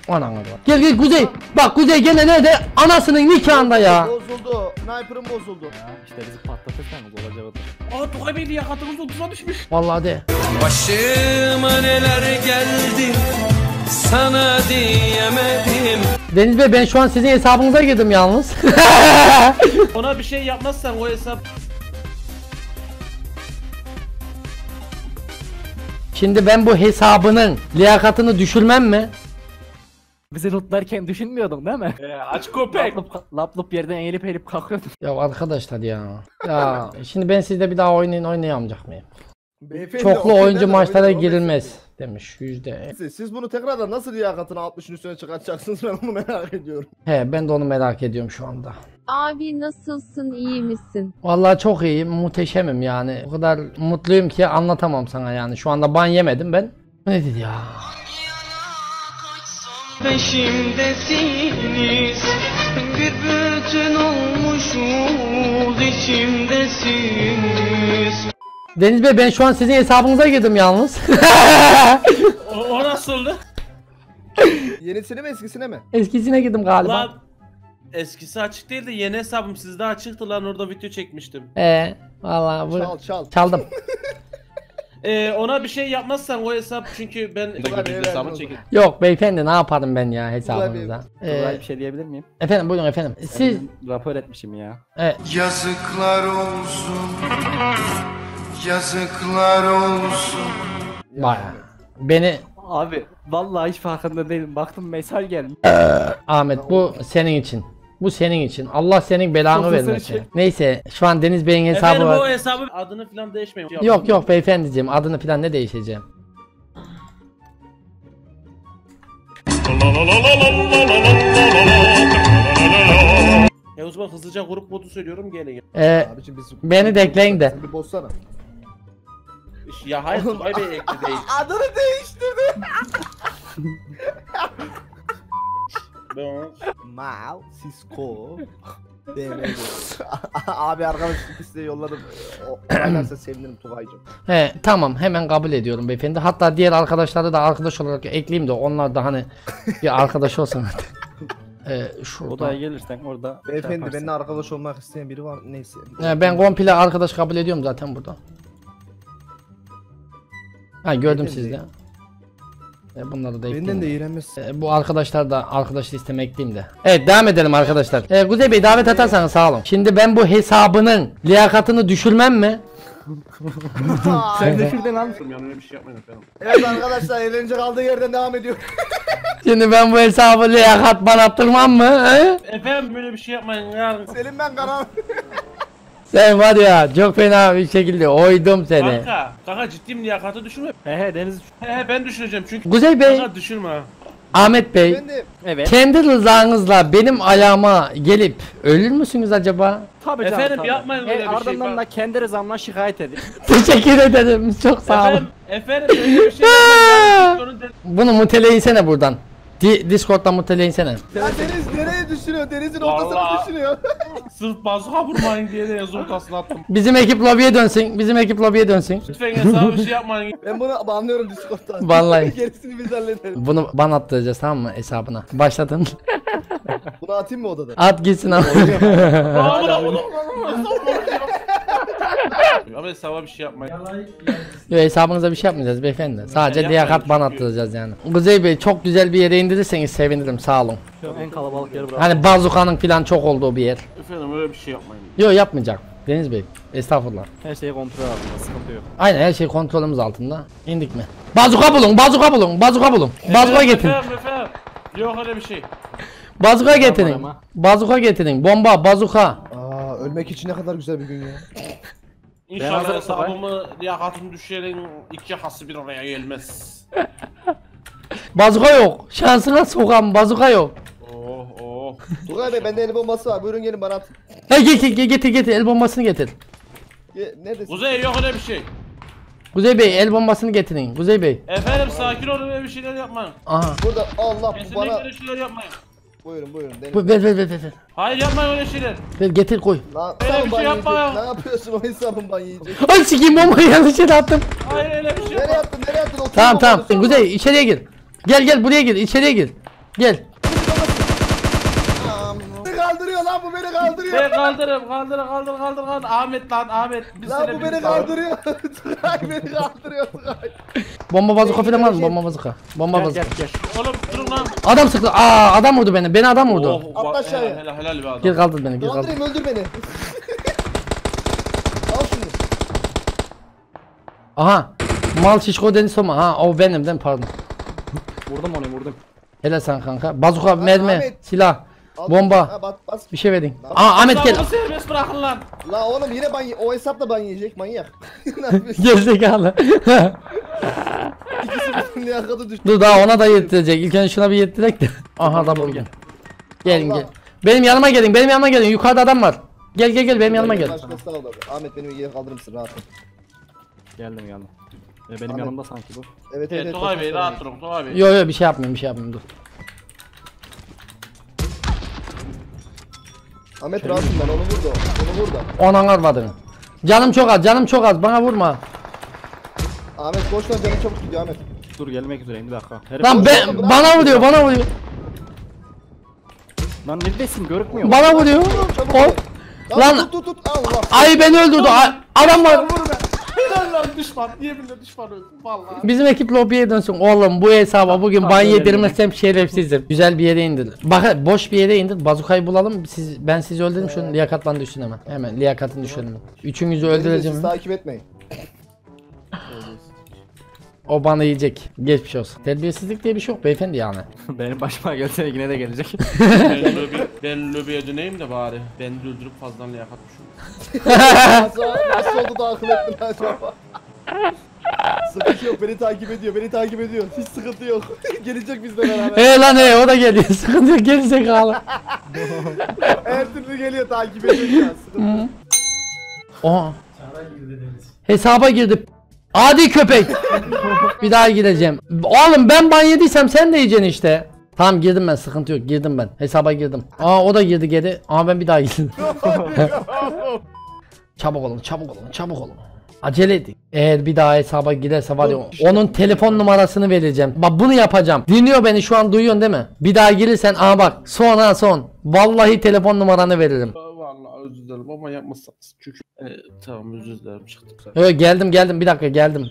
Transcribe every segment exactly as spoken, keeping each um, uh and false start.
Anam var. Gel gel Kuzey. Bak Kuzey gene nerede? Anasının nikahında ya. Bozuldu. Sniper'ım bozuldu. Ya işte bizi patlatırsanız olacağı odur. Aa Tugay Bey liyakatımız otuz'a düşmüş. Vallahi de. Başıma neler geldi sana diyemedim. Deniz Bey ben şu an sizin hesabınıza girdim yalnız. Ona bir şey yapmazsan o hesap. Şimdi ben bu hesabının liyakatını düşürmem mi? Bizi lootlarken düşünmüyordun değil mi? Ee, aç köpek. Laplup, laplup yerden eğilip eğilip kalkıyordun. Ya arkadaşlar ya. Ya şimdi ben sizde bir daha oynayın oynayamayacak mıyım? Beyefendi, Çoklu o oyuncu kadar maçlara oyun- o girilmez demiş yüzde. Siz, siz bunu tekrardan nasıl liyakatını altmışın üstüne çıkartacaksınız ben onu merak ediyorum. He ben de onu merak ediyorum şu anda. Abi nasılsın, iyi misin? Vallahi çok iyiyim, muhteşemim yani. O kadar mutluyum ki anlatamam sana yani. Şu anda ban yemedim ben. Ne dedi ya? Peşimdesiniz, bir bütün olmuşuz, içimdesiniz. Deniz Bey ben şu an sizin hesabınıza girdim yalnız. O, o nasıldı? Yenisini mi eskisine mi? Eskisine girdim galiba. Lan eskisi açık değil de yeni hesabım sizde açıktı lan, orada video çekmiştim. Ee, vallahi bu Çal çal. çaldım. Ee, ona bir şey yapmazsan o hesap, çünkü ben hesabı çekildim. Yok beyefendi ne yaparım ben ya hesabınıza. Tugay Ee, bir şey diyebilir miyim? efendim buyurun efendim. Siz Ben rapor etmişim ya. e, Yazıklar olsun, yazıklar olsun. baya beni Abi vallahi hiç farkında değilim. Baktım mesaj gelmiş. Ahmet bu senin için. Bu senin için. Allah senin belanı Çok vermesin. güzel şey. Neyse şu an Deniz Bey'in hesabı Efendim o var. hesabın adını falan değişmeyin. Yok yok beyefendiciğim adını falan ne değişeceğim. E o zaman hızlıca grup kodu söylüyorum, gelin. Ee, Abicim biz... beni de ekleyin de. Sen bir bozsana. Ya hayır Tugay Bey ekli değil. Adını değiştirdi. Ben onu... Mal, Cisco. D M G. Abi arkadaşlık isteği yolladım. O oynarsa sevinirim Tugay'cım. He tamam hemen kabul ediyorum beyefendi. Hatta diğer arkadaşları da arkadaş olarak ekleyeyim de onlar da hani bir arkadaş olsun. ee, şurada. Odaya gelirsen orada şey Beyefendi yaparsın. benimle arkadaş olmak isteyen biri var neyse. Ee, ben komple arkadaş kabul ediyorum zaten burada. Ha gördüm Beyefendi. sizde. Ee, bunları da Benden ekleyeyim. de iğrenmezsin. Ee, bu arkadaşlar da arkadaş listeme ekleyeyim de. Evet devam edelim arkadaşlar. Ee, Kuzey Bey davet atarsanız sağ olun. Şimdi ben bu hesabının liyakatını düşürmem mi? Sen de şuradan al. Yani öyle bir şey yapmayın efendim. Evet arkadaşlar eğlence kaldığı yerden devam ediyor. Şimdi ben bu hesabı liyakat banattırmam mı? He? Efendim böyle bir şey yapmayın yarın. Selim ben karar. Sen var ya çok fena bir şekilde oydum seni. Kanka, kanka ciddiyim, liyakatı düşünme. He he Deniz. He he ben düşüneceğim çünkü. Kuzey Bey, Kanka düşürme. Ahmet Bey, Efendim. Evet. kendi rızanızla benim ayağıma gelip ölür müsünüz acaba? Tabii canım. Efendim, tabii. yapmayın öyle E, bir şey, ardından bak. da kendi rızamla şikayet edin. Teşekkür ederim. Çok sağ olun. Efendim, efendim öyle bir şey yapmayın. Onu de- Bunu muteleyinsene buradan. Di Discord'dan muteleyinsene. Ya Deniz nereye düşünüyor? Denizin ortasına Vallahi. düşünüyor. Sırf bazuka vurmayın diye de yazı ortasına attım. Bizim ekip lobiye dönsün. Bizim ekip lobiye dönsün. Lütfen hesabı bir şey yapmayın. Ben bunu anlıyorum Discord'dan. Vallahi. Gerisini biz hallederiz. Bunu ban attıracağız tamam mı hesabına? Başladın. Bunu atayım mı odada? At gitsin ama. Ama hesaba bir şey yapmayın. Yok hesabınıza bir şey yapmayacağız beyefendi. Sadece Yani liyakat yapmayın ban çünkü. attıracağız yani. Kuzey Bey çok güzel bir yere indirirseniz sevinirim sağ olun. Şu en kalabalık yeri bırak. Hani bazukanın falan çok olduğu bir yer. Efendim öyle bir şey yapmayın. Yok yapmayacak. Deniz Bey estağfurullah. Her şeyi kontrol altında, sıkıntı yok. Aynen her şey kontrolümüz altında. İndik mi? Bazuka bulun, bazuka bulun, bazuka bulun. Bazuka Efendim, getirin. Efendim efendim. Yok öyle bir şey. Bazuka getirin. ama. Bazuka getirin. Bomba, bazuka. Aa ölmek için ne kadar güzel bir gün ya. İnşallah hazırım, hesabımı liyakatını düşürenin iki yakası bir oraya gelmez. Bazuka yok. Şansına sokam bazuka yok. Oh oh. Tugay Bey bende el bombası var. Buyurun gelin bana at. Hey getir getir getir, getir. El bombasını getir. Ge neredesin? Kuzey yok öyle bir şey. Kuzey Bey el bombasını getirin. Kuzey Bey. Efendim sakin olun, öyle bir şeyler yapmayın. Aha. Burada Allah bu Kesinlikle bana. öyle şeyler yapmayın. Buyurun buyurun. Deniz. Bu, ver ver ver ver. ver. Hayır yapmayın öyle şeyler. Ver getir koy. Lan Öyle hesabım bir ban şey yapma yiyecek. ya. Ne yapıyorsun o hesabın ban yiyecek? Ay sikeyim bombayı yanlış yere attım. Hayır öyle bir şey Nereye yapma. attın nereye attın? Otur Tamam tamam. bombanı. Kuzey içeriye gir. Gel gel buraya gir. İçeriye gir. Gel. Beni kaldırıyor lan, bu beni kaldırıyor. Ben kaldırırım kaldır kaldır kaldır kaldır. Ahmet lan Ahmet. Biz Lan seni bu bir- beni kaldırıyor. Tugay beni kaldırıyor Tugay. Bomba bazuka falan var mı? Bomba bazuka. Bomba Gel bazuka. gel gel. Oğlum durun lan. Adam sıktı. Aa adam vurdu beni. Beni adam vurdu. Oh, Atla bak, aşağıya. Helal, helal, helal bir adam. Gel kaldır beni. Gel kaldır. Kaldırayım, öldür beni. Al şunu. Aha. Mal şişko deniz soma. Ha o benim değil mi? Pardon. Vurdum onu vurdum. Helal sen kanka. Bazuka, mermi, Ahmet. silah, Al. bomba. Ha, bas, bas. Bir şey verin. Aa Ahmet gel. Lan bunu serbest bırakın lan. La oğlum yine ban, o hesapla ban yiyecek manyak. Ne yapıyorsun? Gerizekalı. İkisi bütün liyakatı düştü. Dur daha ona da yettirecek. İlk önce şuna bir yettirek de. Aha adam vurdu. Gelin Allah. gel. Benim yanıma gelin. Benim yanıma gelin. Yukarıda adam var. Gel gel gel benim yanıma gel. Başkası da oldu. Ahmet beni yere kaldırır mısın rahat ol. Geldim geldim. E, benim Ahmet. yanımda sanki bu. Evet evet. Evet evet Tugay Bey başkası da rahat oldu. durun Tugay Bey. Yo yo bir şey yapmayayım bir şey yapmayayım dur. Ahmet rahatım ben, onu vurdu. Onu vurdu. Onan arvadını. Canım çok az canım çok az bana vurma. Ahmet koş lan, canım çabuk gidiyor Ahmet. Dur gelmek üzereyim bir dakika. Herif Lan oğlum, ben oğlum, bırak. bana vuruyor bana vuruyor. Lan neredesin görükmüyor. Bana vuruyor. Çabuk Hop. gel. Lan- Lan tut tut tut Allah. Ay beni öldürdü. Ay, adam var. Vur be. Helal lan düşman. Niye bile düşman öldü vallahi. Bizim ekip lobiye dönsün. Oğlum bu hesaba bugün ban yedirmezsem şerefsizim. Güzel bir yere indir. Bak boş bir yere indir. Bazukayı bulalım. Siz ben sizi öldürürüm şunu liyakatlan düşsün hemen. Hemen liyakatını düşürelim. Üçünüzü öldüreceğim. Siz takip etmeyin. O bana yiyecek. Geçmiş olsun. Terbiyesizlik diye bir şey yok beyefendi yani. Benim başıma gelse yine de gelecek. Ben lobi, ben lobiye döneyim de bari. Ben de öldürüp fazladan yakatmışım. Nasıl, nasıl oldu da akıl ettin acaba? Sıkıntı yok, beni takip ediyor, beni takip ediyor. Hiç sıkıntı yok. Gelecek bizle beraber. He lan he o da geliyor. Sıkıntı yok gerizekalı. Her türlü geliyor, takip ediyor ya. Sıkıntı yok. Oha. Hesaba girdi. Adi köpek. Bir daha gireceğim. Oğlum ben ban yediysem sen de yiyeceksin işte. Tamam girdim ben sıkıntı yok girdim ben. Hesaba girdim. Aa o da girdi geri. Ama ben bir daha girdim. Çabuk olun çabuk olun çabuk olun. Acele edin. Eğer bir daha hesaba girerse var ya onun telefon numarasını vereceğim. Bak bunu yapacağım. Dinliyor beni şu an duyuyorsun değil mi? Bir daha gelirsen aa bak son ha son. Vallahi telefon numaranı veririm. Vallahi özür dilerim ama yapmazsanız. Çünkü e, tamam özür dilerim çıktık zaten. Evet geldim geldim bir dakika geldim.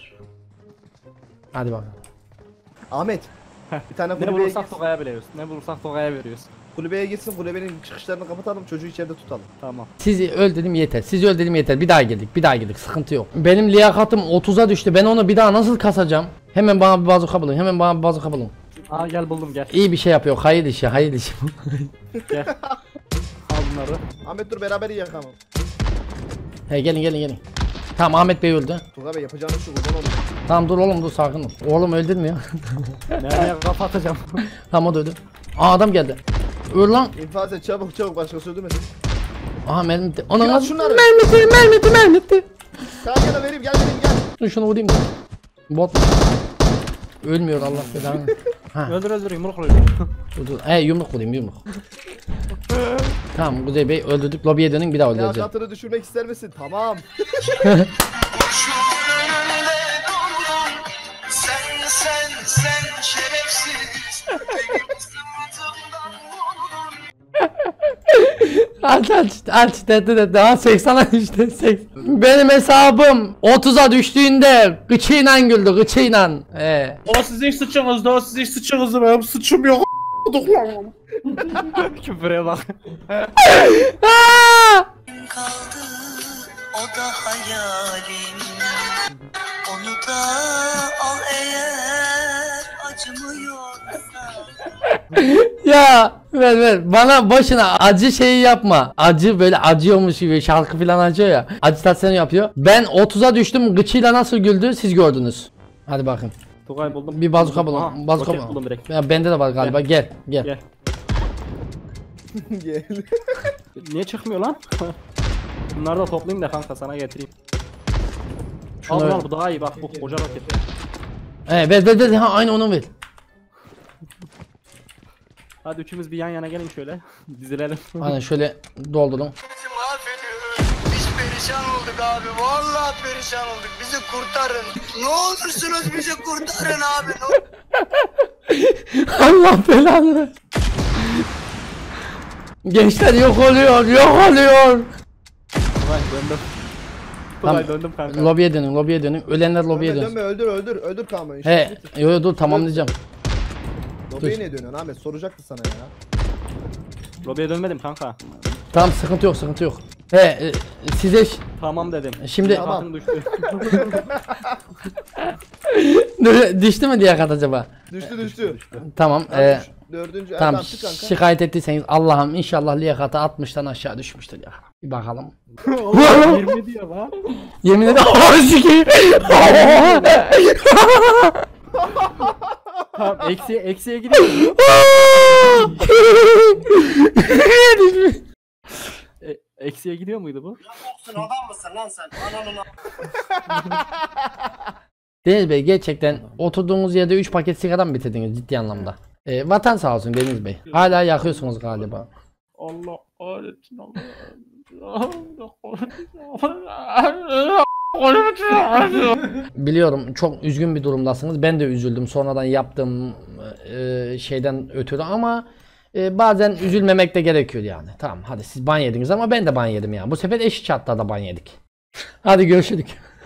Hadi bakalım. Ahmet. Bir tane Ne kulübeye, bulursak Togay'a veriyoruz. Ne bulursak Togay'a veriyoruz. kulübeye gitsin, kulübenin çıkışlarını kapatalım, çocuğu içeride tutalım. Tamam. Sizi öldürdüm yeter. Sizi öldürdüm yeter. Bir daha girdik. Bir daha girdik. Sıkıntı yok. Benim liyakatım otuza düştü. Ben onu bir daha nasıl kasacağım? Hemen bana bir bazuka bulun. Hemen bana bir bazuka bulun. Aa gel buldum gel. İyi bir şey yapıyor. Hayır işi. Hayır işi. Gel. Al bunları. Ahmet dur, beraber iyi yakalım. He gelin gelin gelin. Tamam Ahmet Bey öldü. Tugay Bey yapacağınız şu kurban olur. Tamam dur oğlum dur sakin ol. Oğlum öldürmüyor. Nereye kafa atacağım? Tamam o da öldü. Aa adam geldi. Öl lan. İnfaz et çabuk çabuk, başkası öldürmesin. Aha mermi bitti. Ana Biraz nasıl? şunları. Mermi bitti. Mermi bitti. Mermi bitti. Sana da vereyim, gel vereyim gel. Dur şunu vurayım da. Bot. Ölmüyor Allah belanı. Ha. Öldür öldür yumruk öldür. Dur dur. He yumruk vurayım yumruk. Tamam Kuzey Bey öldürdük. Lobiye dönün bir daha öldüreceğim. Liyakatını düşürmek ister misin? Tamam. Sen sen sen şerefsiz. Aç aç aç dedi dedi daha seksen işte seksen. Benim hesabım otuza düştüğünde gıçıyla güldü gıçıyla. Ee. O sizin suçunuzdu, o sizin suçunuzdu. Benim suçum yok. Küfüre bak. Aa! kaldı o da hayalim. Onu da al eğer acımıyorsa. Ya ver ver bana boşuna acı şeyi yapma. Acı böyle acıyormuş gibi şarkı falan acıyor ya. Acitasyonu yapıyor. Ben otuza düştüm gıçıyla nasıl güldü siz gördünüz. Hadi bakın. Tugay buldum. Bir bazuka bulun. Aha, Bazuka roket bulun. buldum direkt. Ya bende de var galiba. Gel gel. Gel. Gel. Niye çıkmıyor lan? Bunları da toplayayım da kanka sana getireyim. Şunu Al ver. al bu daha iyi bak bu koca roket. He ver ver ver ha aynı onu ver. Hadi üçümüz bir yan yana gelin şöyle. Dizilelim. Aynen şöyle doldurun. Bizi mahvediyor. Biz perişan olduk abi. Vallahi perişan olduk. Bizi kurtarın. Ne olursunuz bizi kurtarın abi. Ne Allah belanı. Gençler yok oluyor, yok oluyor. Vay döndüm. Tamam. Vay döndüm kanka. Lobiye dönün, lobiye dönün. Ölenler lobiye Dönme dönün. dönme öldür öldür öldür kalmayın. He, yo yo dur tamamlayacağım. Lobiye ne dönüyorsun Ahmet? Soracaktı sana ya. Lobiye dönmedim kanka. Tamam sıkıntı yok, sıkıntı yok. He, e, size ş- Tamam dedim. şimdi Tamam. Düştü. düştü mü diye kat acaba? Düştü düştü. Tamam. Tamam, E, düş- Dördüncü. tamam Tamam çık kanka. şikayet ettiyseniz Allah'ım inşallah liyakatı altmıştan aşağı düşmüştür ya. Bir bakalım. Oğlum yirmi diyor lan. Yemin ederim. Oh, sikeyim. Tamam eksiye eksiye gidiyor. E, eksiye gidiyor muydu bu? Adam mısın lan sen? Ananın Deniz Bey gerçekten oturduğunuz yerde üç paket sigara mı bitirdiniz ciddi anlamda? E, vatan sağ olsun Deniz Bey. Hala yakıyorsunuz galiba. Allah kahretsin Biliyorum çok üzgün bir durumdasınız. Ben de üzüldüm sonradan yaptığım e, şeyden ötürü ama e, bazen üzülmemek de gerekiyor yani. Tamam hadi siz ban yediniz ama ben de ban yedim ya. Bu sefer eşit şartlarda ban yedik. Hadi görüşürüz.